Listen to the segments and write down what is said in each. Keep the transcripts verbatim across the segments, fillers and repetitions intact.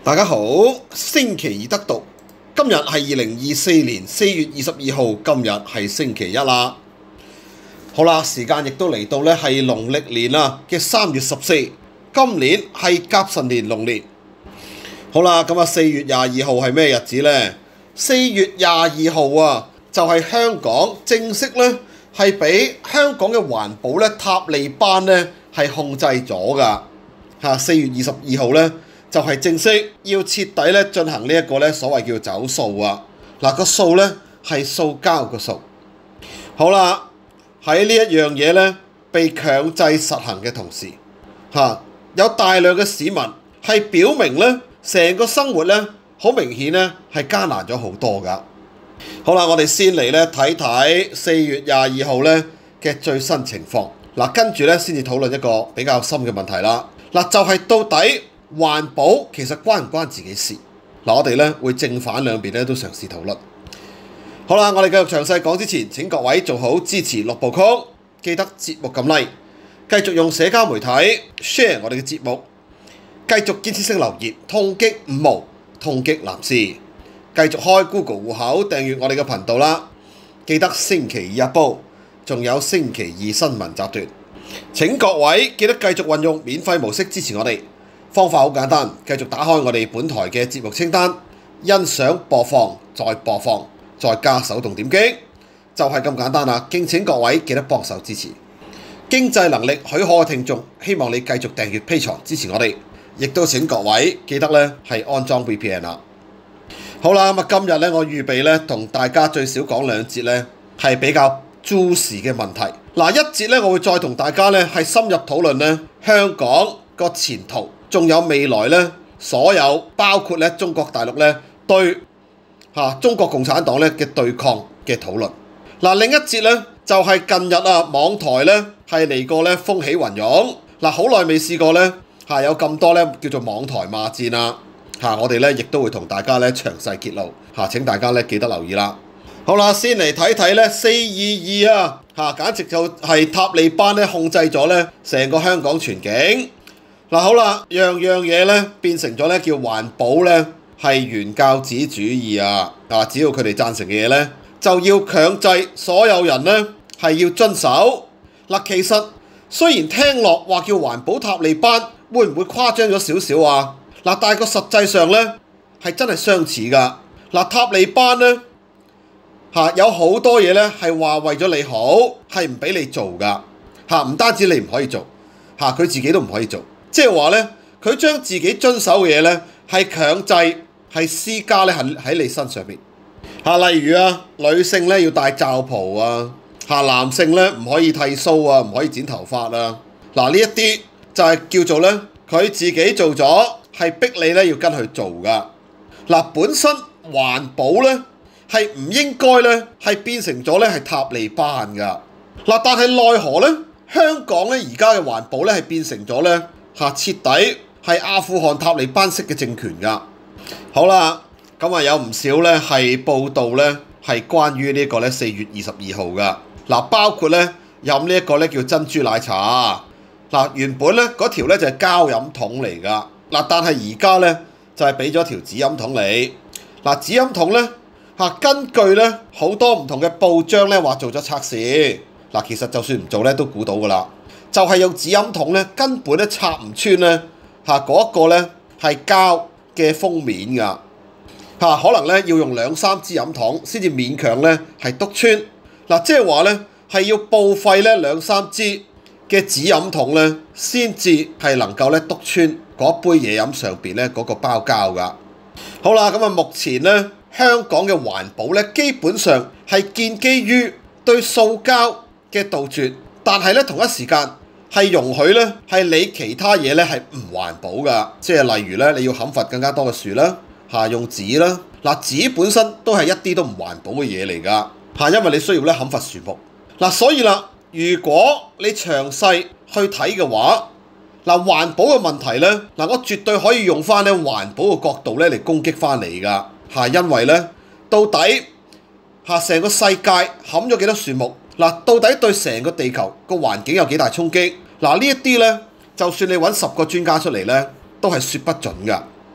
大家好，星期二得讀，今日係二零二四年四月二十二號，今日係星期一啦。好啦，時間亦都嚟到呢係農曆年啊嘅三月十四，今年係甲辰年龍年。好啦，咁啊四月廿二號係咩日子呢？四月廿二號啊，就係香港正式呢係俾香港嘅環保呢塔利班呢係控制咗噶嚇。四月二十二號呢。就係正式要徹底咧進行呢一個咧所謂叫走數啊！嗱，個數咧係塑膠個數。好啦，喺呢一樣嘢咧被強制實行嘅同時，嚇、啊、有大量嘅市民係表明咧成個生活咧好明顯咧係艱難咗好多㗎。好啦，我哋先嚟咧睇睇四月廿二號咧嘅最新情況。嗱、啊，跟住咧先至討論一個比較深嘅問題啦。嗱、啊，就係、是、到底環保其實關唔關自己事？嗱，我哋咧會正反兩邊咧都嘗試討論。好啦，我哋繼續詳細講之前，請各位做好支持六部曲，記得節目撳 like， 繼續用社交媒體 share 我哋嘅節目，繼續建設性留言，痛擊五毛，痛擊男士，繼續開 Google 戶口訂閱我哋嘅頻道啦。記得星期二日報，仲有星期二新聞集團。請各位記得繼續運用免費模式支持我哋。方法好簡單，繼續打開我哋本台嘅節目清單，欣賞播放，再播放，再加手動點擊，就係咁簡單啦。敬請各位記得幫手支持。經濟能力許可嘅聽眾，希望你繼續訂閱 Patreon 支持我哋，亦都請各位記得咧係安裝 V P N 啦。好啦，咁啊今日咧我預備咧同大家最少講兩節咧係比較 juicy 嘅問題。嗱，一節咧我會再同大家咧係深入討論咧香港個前途。仲有未來咧，所有包括咧中國大陸咧對嚇、啊、中國共產黨咧嘅對抗嘅討論。嗱、啊，另一節咧就係、是、近日啊網台咧係嚟過咧風起雲湧。嗱、啊，好耐未試過咧嚇、啊、有咁多咧叫做網台罵戰啦嚇、啊，我哋咧亦都會同大家咧詳細揭露嚇、啊，請大家咧記得留意啦。好啦，先嚟睇睇咧四二二啊嚇、啊，簡直就係塔利班咧控制咗咧成個香港全境。嗱、啊、好啦，樣樣嘢咧變成咗咧叫環保咧係原教旨主義啊！啊，只要佢哋贊成嘅嘢咧，就要強制所有人咧係要遵守。嗱、啊，其實雖然聽落話叫環保塔利班，會唔會誇張咗少少啊？嗱、啊，但係個實際上咧係真係相似噶。嗱、啊，塔利班咧嚇、啊、有好多嘢咧係話為咗你好，係唔俾你做噶嚇，唔、啊、單止你唔可以做嚇，佢、啊、自己都唔可以做。即係話咧，佢將自己遵守嘅嘢咧，係強制係施加咧喺喺你身上邊嚇。例如啊，女性咧要戴罩袍啊，嚇男性咧唔可以剃鬚啊，唔可以剪頭髮啊。嗱，呢一啲就係叫做咧，佢自己做咗，係逼你咧要跟佢做噶。嗱，本身環保咧係唔應該咧係變成咗咧係塔利班噶。嗱，但係奈何咧，香港咧而家嘅環保咧係變成咗咧。嚇，徹底係阿富汗塔利班式嘅政權㗎。好啦，咁啊有唔少咧係報道咧係關於呢個咧四月二十二號㗎。嗱，包括咧飲呢一個咧叫珍珠奶茶。嗱，原本咧嗰條咧就係膠飲筒嚟㗎。嗱，但係而家咧就係俾咗條紙飲筒你。嗱，紙飲筒咧嚇，根據咧好多唔同嘅報章咧話做咗測試。嗱，其實就算唔做咧都估到㗎啦。就係用紙飲筒咧，根本咧插唔穿咧嚇嗰一個咧係膠嘅封面㗎嚇，可能咧要用兩三支飲筒先至勉強咧係篤穿。嗱，即係話咧係要報廢咧兩三支嘅紙飲筒咧，先至係能夠咧篤穿嗰杯嘢飲上邊咧嗰個包膠㗎。好啦，咁啊目前咧香港嘅環保咧基本上係建基於對塑膠嘅杜絕，但係咧同一時間，係容許咧，係你其他嘢咧係唔環保噶，即係例如咧，你要砍伐更加多嘅樹啦，嚇用紙啦，嗱紙本身都係一啲都唔環保嘅嘢嚟噶，嚇因為你需要咧砍伐樹木，嗱所以啦，如果你詳細去睇嘅話，嗱環保嘅問題咧，嗱我絕對可以用翻咧環保嘅角度咧嚟攻擊翻你噶，嚇因為咧到底嚇成個世界砍咗幾多樹木，嗱到底對成個地球個環境有幾大衝擊？嗱呢一啲咧，就算你揾十個專家出嚟咧，都係説不準㗎。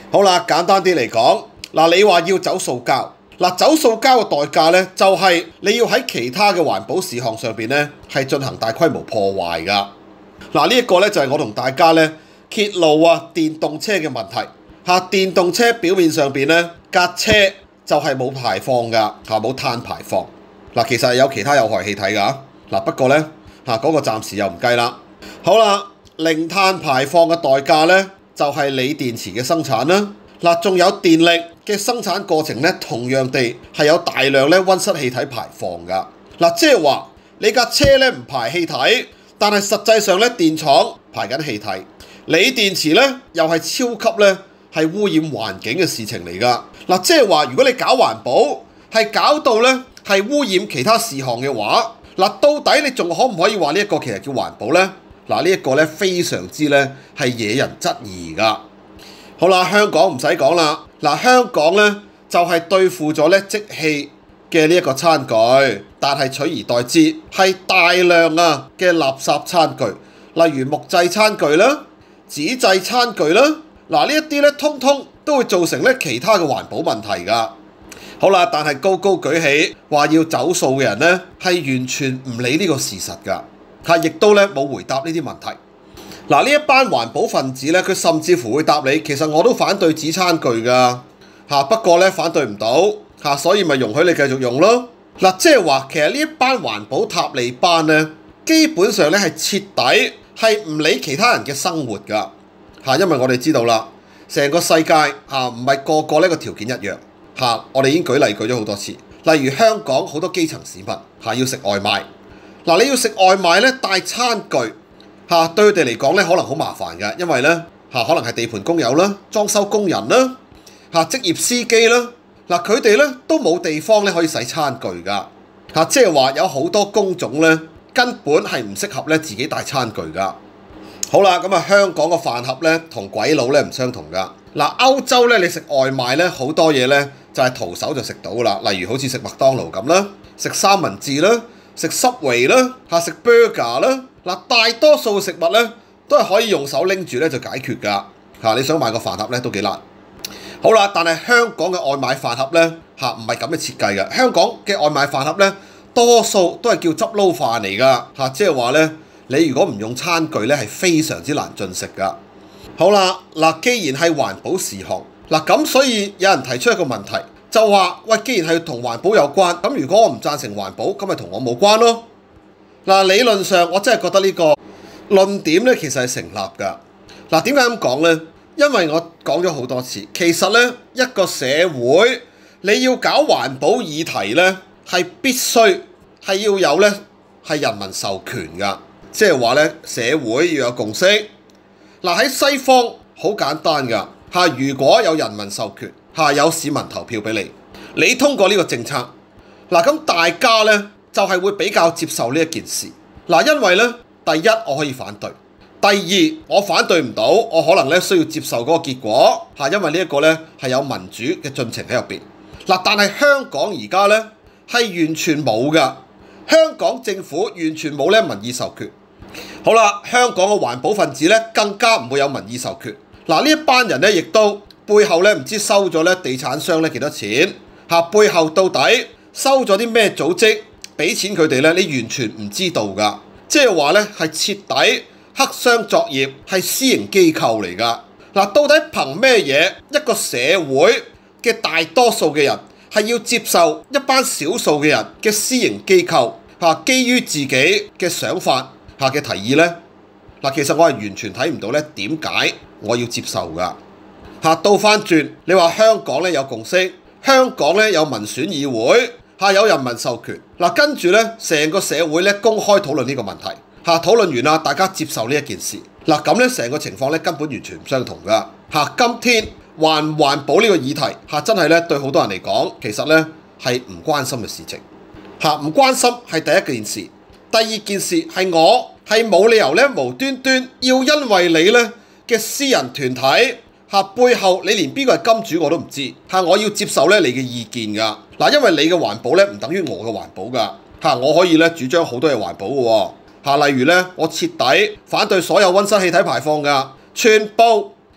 好啦，簡單啲嚟講，嗱你話要走塑膠，嗱走塑膠嘅代價咧，就係你要喺其他嘅環保事項上邊咧，係進行大規模破壞㗎。嗱呢一個咧就係我同大家咧揭露啊電動車嘅問題嚇。電動車表面上邊咧架車就係冇排放㗎嚇，冇碳排放。嗱其實係有其他有害氣體㗎。嗱不過咧嚇嗰個暫時又唔計啦。好啦，零碳排放嘅代價咧就係鋰電池嘅生產啦。嗱仲有電力嘅生產過程咧，同樣地係有大量咧溫室氣體排放㗎。嗱即係話你架車咧唔排氣體，但係實際上咧電廠排緊氣體。鋰電池咧又係超級咧係污染環境嘅事情嚟㗎。嗱即係話如果你搞環保係搞到咧係污染其他事項嘅話，嗱到底你仲可唔可以話呢一個其實叫環保咧？嗱呢一個咧非常之咧係惹人質疑㗎。好啦，香港唔使講啦。嗱，香港咧就係對付咗咧即棄嘅呢一個餐具，但係取而代之係大量啊嘅垃圾餐具，例如木製餐具啦、紙製餐具啦。嗱呢一啲咧，通通都會造成咧其他嘅環保問題㗎。好啦，但係高高舉起話要走塑嘅人咧，係完全唔理呢個事實㗎，係亦都咧冇回答呢啲問題。嗱呢一班環保分子咧，佢甚至乎會答你，其實我都反對紙餐具㗎嚇，不過咧反對唔到嚇，所以咪容許你繼續用咯。嗱即係話，其實呢一班環保塔利班咧，基本上咧係徹底係唔理其他人嘅生活㗎嚇，因為我哋知道啦，成個世界嚇唔係個個呢個條件一樣嚇，我哋已經舉例舉咗好多次，例如香港好多基層市民嚇要食外賣，嗱你要食外賣咧帶餐具。嚇對佢哋嚟講咧，可能好麻煩㗎，因為咧嚇可能係地盤工友啦、裝修工人啦、嚇職業司機啦，嗱佢哋咧都冇地方咧可以洗餐具㗎嚇，即係話有好多工種咧根本係唔適合咧自己帶餐具㗎。好啦，咁啊香港個飯盒咧同鬼佬咧唔相同㗎。嗱歐洲咧你食外賣咧好多嘢咧就係徒手就食到㗎啦，例如好似食麥當勞咁啦，食三文治啦，食 Subway 啦，嚇食 burger 啦。嗱，大多數食物咧都係可以用手拎住咧就解決㗎嚇。你想買個飯盒咧都幾難。好啦，但係香港嘅外賣飯盒咧嚇唔係咁嘅設計嘅。香港嘅外賣飯盒咧多數都係叫汁撈飯嚟㗎嚇，即係話咧你如果唔用餐具咧係非常之難進食㗎。好啦，嗱，既然係環保事項，嗱咁所以有人提出一個問題，就話喂，既然係同環保有關，咁如果我唔贊成環保，咁咪同我冇關咯。嗱，理論上我真係覺得呢個論點咧其實係成立㗎。嗱，點解咁講咧？因為我講咗好多次，其實咧一個社會你要搞環保議題咧，係必須係要有咧係人民授權㗎，即係話咧社會要有共識。嗱喺西方好簡單㗎嚇，如果有人民授權嚇，有市民投票俾你，你通過呢個政策，嗱咁大家咧就係會比較接受呢一件事。嗱，因為咧第一我可以反對，第二我反對唔到，我可能咧需要接受嗰個結果嚇，因為呢一個咧係有民主嘅進程喺入邊。嗱，但係香港而家咧係完全冇㗎，香港政府完全冇咧民意授權。好啦，香港嘅環保分子咧更加唔會有民意授權。嗱，呢一班人咧亦都背後咧唔知收咗咧地產商咧幾多錢嚇，背後到底收咗啲咩組織俾錢佢哋咧？你完全唔知道㗎，即係話咧係徹底黑箱作業，係私營機構嚟㗎。嗱，到底憑咩嘢一個社會嘅大多數嘅人係要接受一班少數嘅人嘅私營機構嚇基於自己嘅想法下嘅提議呢？嗱，其實我係完全睇唔到咧，點解我要接受㗎？嚇，倒翻轉，你話香港咧有共識，香港咧有民選議會，嚇有人民授權，嗱跟住咧成個社會咧公開討論呢個問題，嚇討論完啦，大家接受呢一件事，嗱咁咧成個情況咧根本完全唔相同㗎。嚇，今天環唔環保呢個議題嚇真係咧對好多人嚟講，其實咧係唔關心嘅事情。嚇，唔關心係第一件事。第二件事係我係冇理由咧無端端要因為你咧嘅私人團體嚇背後你連邊個係金主我都唔知嚇，我要接受咧你嘅意見㗎。嗱，因為你嘅環保咧唔等於我嘅環保㗎嚇，我可以咧主張好多嘢環保嘅喎嚇，例如咧我徹底反對所有溫室氣體排放㗎，全部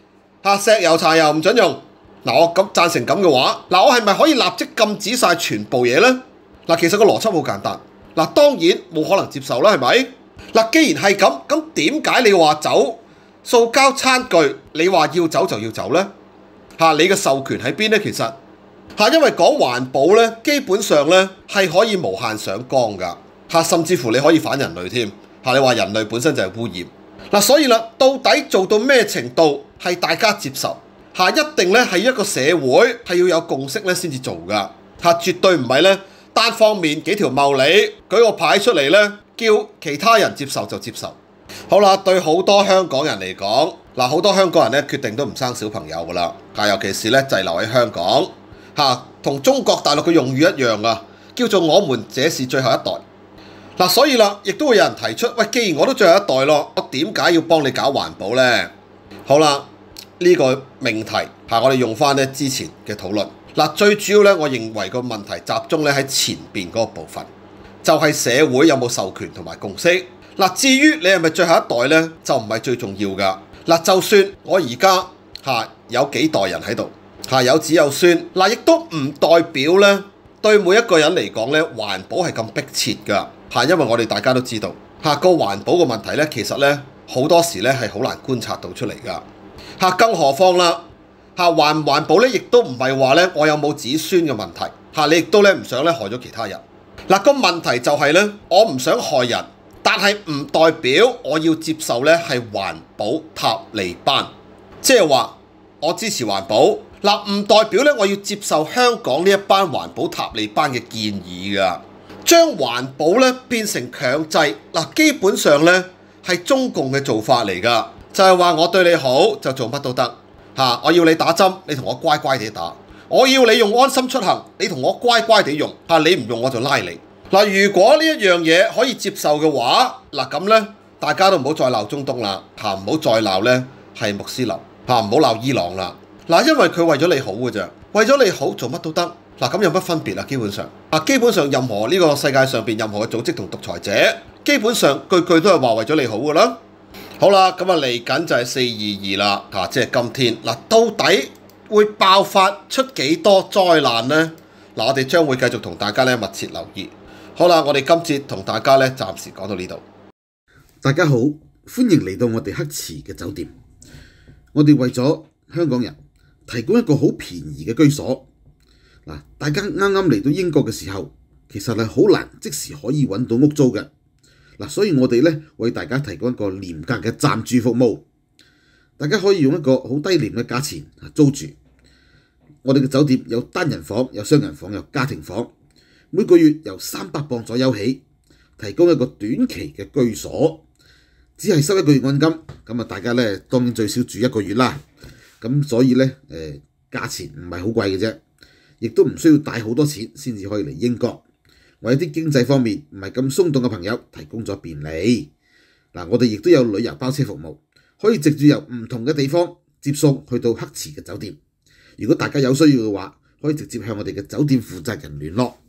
嚇石油柴油唔準用。嗱，我咁贊成咁嘅話，嗱我係咪可以立即禁止晒全部嘢呢？嗱，其實個邏輯好簡單。嗱，當然冇可能接受啦，係咪？嗱，既然係咁，咁點解你話走塑膠餐具，你話要走就要走呢？嚇，你嘅授權喺邊呢？其實嚇，因為講環保呢，基本上呢係可以無限上綱㗎嚇，甚至乎你可以反人類添嚇。你話人類本身就係污染嗱，所以啦，到底做到咩程度係大家接受？嚇，一定咧係一個社會係要有共識咧先至做㗎嚇，絕對唔係咧單方面幾條茂利舉個牌出嚟咧，叫其他人接受就接受。好啦，對好多香港人嚟講，嗱好多香港人咧決定都唔生小朋友㗎啦嚇，尤其是咧滯留喺香港嚇，同中國大陸嘅用語一樣啊，叫做我們這是最後一代嗱，所以啦，亦都會有人提出，喂，既然我都最後一代咯，我點解要幫你搞環保呢？好啦。呢個命題嚇，我哋用翻咧之前嘅討論嗱，最主要咧，我認為個問題集中咧喺前邊嗰個部分，就係社會有冇授權同埋共識嗱。至於你係咪最後一代咧，就唔係最重要㗎嗱。就算我而家嚇有幾代人喺度嚇，有子有孫嗱，亦都唔代表咧對每一個人嚟講咧，環保係咁迫切㗎嚇，因為我哋大家都知道嚇個環保嘅問題咧，其實咧好多時咧係好難觀察到出嚟㗎。嚇，更何況啦嚇，環唔環保咧，亦都唔係話咧我有冇子孫嘅問題嚇，你亦都咧唔想咧害咗其他人嗱。個問題就係咧，我唔想害人，但係唔代表我要接受咧係環保塔利班，即係話我支持環保嗱，唔代表咧我要接受香港呢一班環保塔利班嘅建議㗎。將環保咧變成強制嗱，基本上咧係中共嘅做法嚟㗎。就係話我對你好就做乜都得嚇，我要你打針，你同我乖乖地打；我要你用安心出行，你同我乖乖地用嚇，你唔用我就拉你嗱。如果呢一樣嘢可以接受嘅話，嗱咁咧，大家都唔好再鬧中東啦嚇，唔好再鬧咧係穆斯林嚇，唔好鬧伊朗啦嗱，因為佢為咗你好嘅啫，為咗你好做乜都得嗱，咁有乜分別啊？基本上啊，基本上任何呢個世界上邊任何嘅組織同獨裁者，基本上句句都係話為咗你好㗎啦。好啦，咁啊嚟緊就係四二二啦，嚇，即係今天嗱，到底會爆發出幾多災難呢？嗱，我哋將會繼續同大家咧密切留意。好啦，我哋今節同大家咧暫時講到呢度。 大家好，歡迎嚟到我哋黑池嘅酒店。我哋為咗香港人提供一個好便宜嘅居所。嗱，大家啱啱嚟到英國嘅時候，其實係好難即時可以揾到屋租嘅。嗱，所以我哋咧為大家提供一個廉價嘅暫住服務，大家可以用一個好低廉嘅價錢租住。我哋嘅酒店有單人房、有雙人房、有家庭房，每個月由三百磅左右起，提供一個短期嘅居所，只係收一個月按金。咁啊，大家咧當然最少住一個月啦。咁所以咧誒，價錢唔係好貴嘅啫，亦都唔需要帶好多錢先至可以嚟英國。為一啲經濟方面唔係咁鬆動嘅朋友提供咗便利。嗱，我哋亦都有旅遊包車服務，可以直接由唔同嘅地方接送去到黑池嘅酒店。如果大家有需要嘅話，可以直接向我哋嘅酒店負責人聯絡。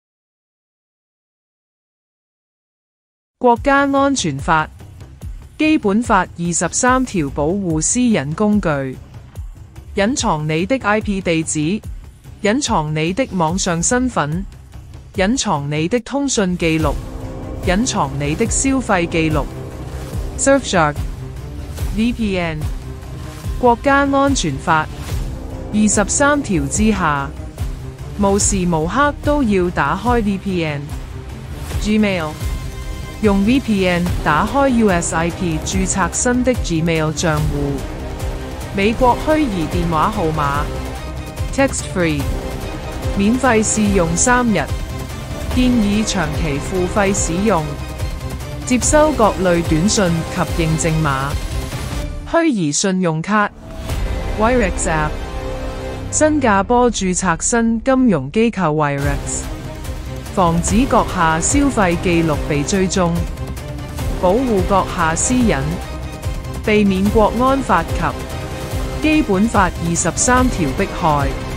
國家安全法，基本法二十三條保護私隱工具，隱藏你的 I P 地址，隱藏你的網上身份，隱藏你的通訊記錄，隱藏你的消費記錄。Surfshark V P N 國家安全法二十三條之下，無時無刻都要打開 V P N。Gmail 用 V P N 打開 U S I P 註冊新的 Gmail 賬戶。美國虛擬電話號碼 Text Free 免費試用三日。建議長期付費使用，接收各類短訊及認證碼。虛擬信用卡 Wirex App 新加坡註冊新金融機構 Wirex， 防止閣下消費記錄被追蹤，保護閣下私隱，避免國安法及基本法二十三條迫害。